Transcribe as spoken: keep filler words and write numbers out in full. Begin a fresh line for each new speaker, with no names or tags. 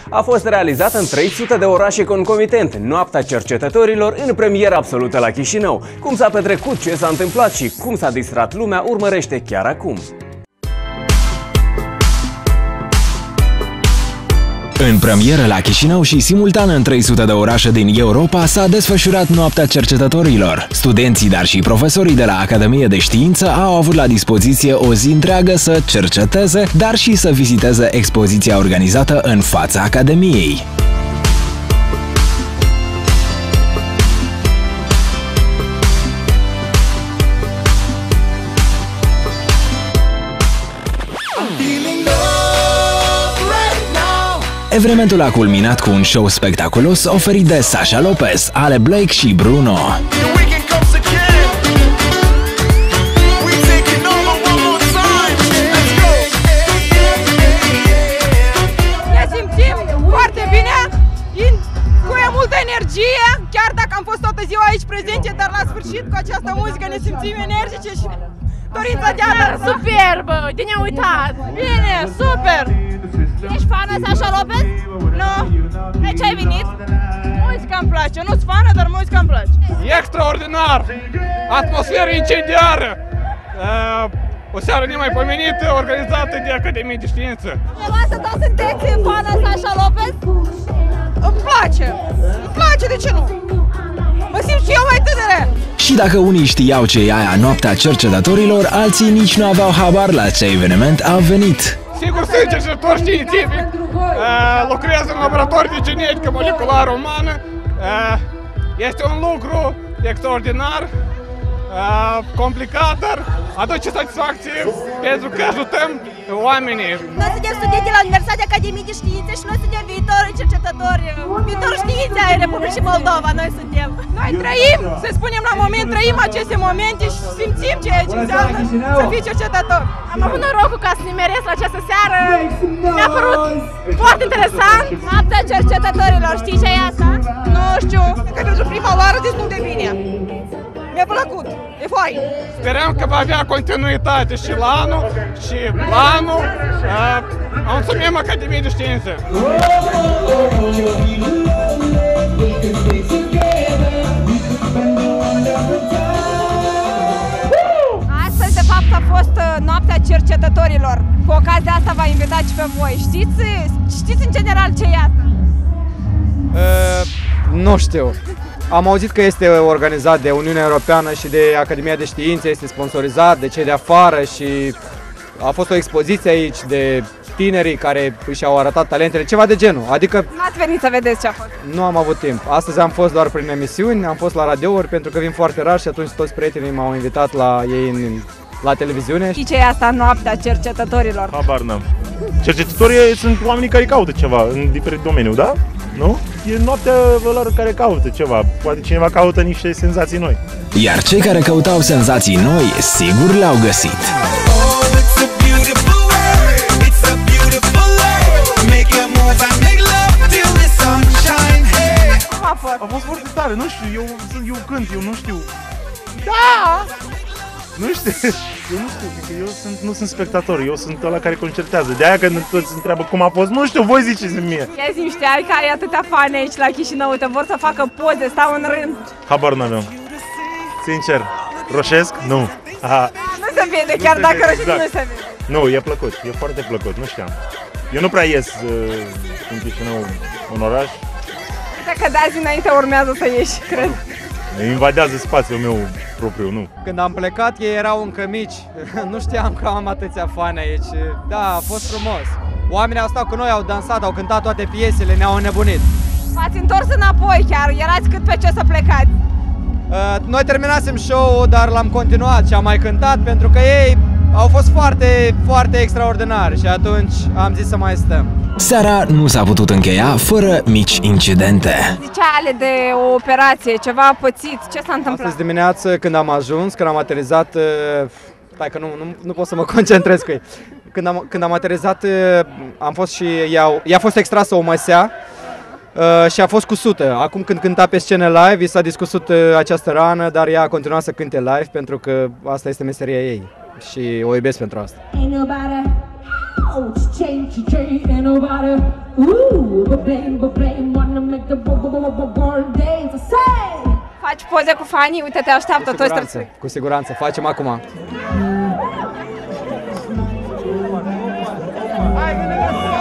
a fost realizată în trei sute de orașe concomitent, Noaptea Cercetătorilor, în premieră absolută la Chișinău. Cum s-a petrecut, ce s-a întâmplat și cum s-a distrat lumea, urmărește chiar acum.
În premieră la Chișinău și simultan în trei sute de orașe din Europa s-a desfășurat Noaptea Cercetătorilor. Studenții, dar și profesorii de la Academie de Știință au avut la dispoziție o zi întreagă să cerceteze, dar și să viziteze expoziția organizată în fața Academiei. Evenimentul a culminat cu un show spectaculos oferit de Sasha Lopez, Ale Blake și Bruno.
Ne simțim foarte bine, cu multă energie, chiar dacă am fost toată ziua aici prezente, dar la sfârșit cu această muzică ne simțim energice și dorința de a dansa.
Superbă, de neuitat!
Bine, super!
Ești fană Sasha Lopez?
Nu.
De ce ai venit?
Muzica îmi place, nu-s fană, dar muzica îmi place.
Extraordinar! Atmosferă incendiară! O seară nemaipomenită, organizată de Academie de Știință.
Dumneavoastră toți sunteți fană Sasha Lopez?
Îmi place! Îmi place, de ce nu? Mă simt și eu mai tânără!
Și dacă unii știau ce e aia Noaptea Cercetătorilor, alții nici nu aveau habar la ce eveniment a venit.
Sigur, sunt cercetător științific, lucrez în laborator de genetică moleculară umană. Este un lucru extraordinar, complicat, dar aduce satisfacție pentru că ajutăm oamenii.
Noi suntem studenți la Universitatea Academiei de Științe și noi suntem viitorul cercetători, viitorul științei ai Republicii Moldova, noi suntem.
Noi trăim, să spunem la moment, trăim aceste momente și simțim ceea ce înseamnă să fii cercetător.
Am avut norocul ca să nimeresc la această seară, mi-a părut foarte interesant. Noaptea Cercetătorilor, știi ce e asta?
Nu știu, că pentru prima oară destul de bine. Mi-a plăcut, e fain.
Sperăm că va avea continuitate și la anul și la anul. Mulțumim Academiei de Științe.
Astăzi, de fapt, a fost Noaptea Cercetătorilor. Cu ocazia asta v-a invitat și pe voi. Știți, știți în general ce e asta?
Uh, nu știu. Am auzit că este organizat de Uniunea Europeană și de Academia de Științe, este sponsorizat de cei de afară și a fost o expoziție aici de tinerii care și-au arătat talentele, ceva de genul. Adică
N-ați venit să vedeți ce a fost.
Nu am avut timp. Astăzi am fost doar prin emisiuni, am fost la radiouri pentru că vin foarte rar și atunci toți prietenii m-au invitat la ei în, la televiziune.
Și ce e asta Noaptea Cercetătorilor?
Habar n-am. Cercetătorii sunt oamenii care caută ceva în diferit domeniu, da? Nu? E noaptea lor care caută ceva. Poate cineva caută niște senzații noi.
Iar cei care căutau senzații noi, sigur le-au găsit.
Cum a fost?
A fost foarte tare, nu știu, eu, eu cânt, eu nu știu.
Da!
Nu știu, eu nu știu, că eu sunt, nu sunt spectator, eu sunt ăla care concertează. De aia când toți întreabă cum a fost, nu știu, voi ziceți-mi mie.
Ia zi-mi, știai că ai atâtea fani aici la Chișinău, te vor să facă poze, stau în rând.
Habar n-aveam. Sincer, roșesc? Nu. Aha.
Nu se vede, chiar
se
dacă
vede,
roșesc
exact.
nu se vede.
Nu, e plăcut, e foarte plăcut, nu știam. Eu nu prea ies uh, în Chișinău, în oraș.
Uite că de azi înainte urmează să ieși, cred.
Invadează spațiul meu propriu, nu.
Când am plecat, ei erau încă mici. Nu știam că am atâția fani aici. Da, a fost frumos. Oamenii au stat cu noi, au dansat, au cântat toate piesele, ne-au înnebunit.
V-ați întors înapoi chiar, erați cât pe ce să plecați.
Uh, noi terminasem show-ul, dar l-am continuat și am mai cântat pentru că ei au fost foarte, foarte extraordinari și atunci am zis să mai stăm.
Seara nu s-a putut încheia fără mici incidente.
Zicea Ale de o operație, ceva pățit, ce s-a întâmplat?
Astăzi dimineață când am ajuns, când am aterizat, stai că nu, nu, nu pot să mă concentrez cu ei. Când am, când am aterizat, am fost și i-a fost extrasă o măsea uh, și a fost cusută. Acum când cânta pe scenă live, i s-a discusut uh, această rană, dar ea a continuat să cânte live pentru că asta este meseria ei și o iubesc pentru asta.
Ouch, change, change, ain't nobody. Ooh, but blame, but blame, wanna make the world dance. Say!
Faci poze cu fanii, uite, te așteaptă
Cu
toți.
siguranță, cu siguranță, facem acum.
Hai,